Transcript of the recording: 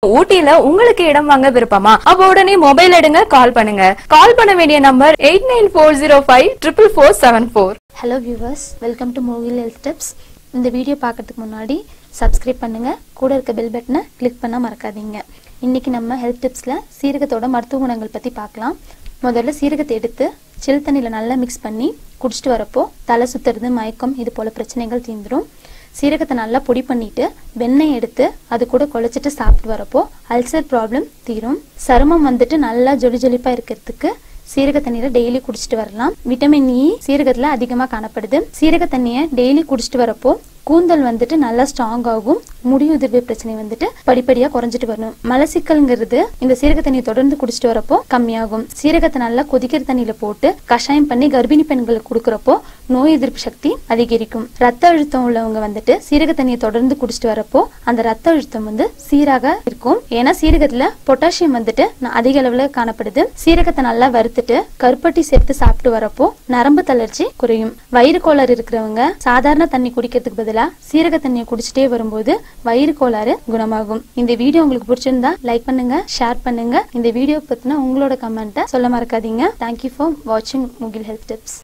ஊட்டியில உங்களுக்கு இடம் வாங்க விருப்பமா? அப்ப உடனே மொபைல் எடுங்க, கால் பண்ணுங்க. கால் பண்ண வேண்டிய number 8940544474. Hello viewers, welcome to Mugil health tips. இந்த வீடியோ பார்க்கறதுக்கு முன்னாடி சப்ஸ்கிரைப் பண்ணுங்க, கூட இருக்க பெல் பட்டனை கிளிக் பண்ண மறக்காதீங்க. இன்னைக்கு நம்ம ஹெல்த் டிப்ஸ்ல சீரகத்தோட மருத்துவ குணங்கள் பத்தி பார்க்கலாம். முதல்ல சீரகத்தை எடுத்து சில் தண்ணியில நல்லா மிக்ஸ் பண்ணி குடிச்சிட்டு வரப்போ தலை சுத்துறது, மயக்கம் இது போல பிரச்சனைகள் தீந்துரும். சீரகத்தை நல்லா பொடி பண்ணிட்டு வெண்ணெய் எடுத்து அது கூட குழைச்சிட்டு சாப்பிட்டு வரப்போ அல்சர் ப்ராப்ளம் தீரும். சருமம் நல்லா ஜொலி ஜொலிப்பா இருக்கிறதுக்கு சீரக தண்ணீரை டெய்லி குடிச்சிட்டு வரலாம். விட்டமின் இ சீரகத்துல அதிகமா காணப்படுது. சீரக தண்ணியை டெய்லி குடிச்சிட்டு வரப்போ கூந்தல் நல்லா ஸ்ட்ராங் ஆகும். முடி உதிர்வு பிரச்சனை படிப்படியா குறைஞ்சிட்டு வரும். மலசிக்கல்ங்கிறது இந்த சீரக தண்ணியை தொடர்ந்து குடிச்சிட்டு வரப்போ கம்மியாகும். சீரகத்தை நல்லா கொதிக்கிற தண்ணியில போட்டு கஷாயம் பண்ணி கர்ப்பிணி பெண்களுக்கு கொடுக்கறப்போ நோய் எதிர்ப்பு சக்தி அதிகரிக்கும். ரத்த அழுத்தம் உள்ளவங்க சீரக தண்ணியை தொடர்ந்து குடிச்சிட்டு வரப்போ அந்த ரத்த அழுத்தம் சீராக இருக்கும். ஏன்னா சீரகத்துல பொட்டாசியம் அதிக அளவுல காணப்படுது. சீரகத்தை நல்லா வறுத்துட்டு கருப்பட்டி சேர்த்து சாப்பிட்டு வரப்போ நரம்பு தளர்ச்சி குறையும். வயிறு கோளாறு இருக்கிறவங்க சாதாரண தண்ணி குடிக்கிறதுக்கு பதிலா சீரக தண்ணியை குடிச்சிட்டே வரும்போது வயிறு கோளாறு குணமாகும். இந்த வீடியோ உங்களுக்கு பிடிச்சிருந்தா லைக் பண்ணுங்க, ஷேர் பண்ணுங்க. இந்த வீடியோ பத்தின உங்களோட கமெண்ட்டை சொல்ல மறக்காதீங்க. தேங்க்யூ ஃபார் வாட்சிங் மூகில் ஹெல்த் டிப்ஸ்.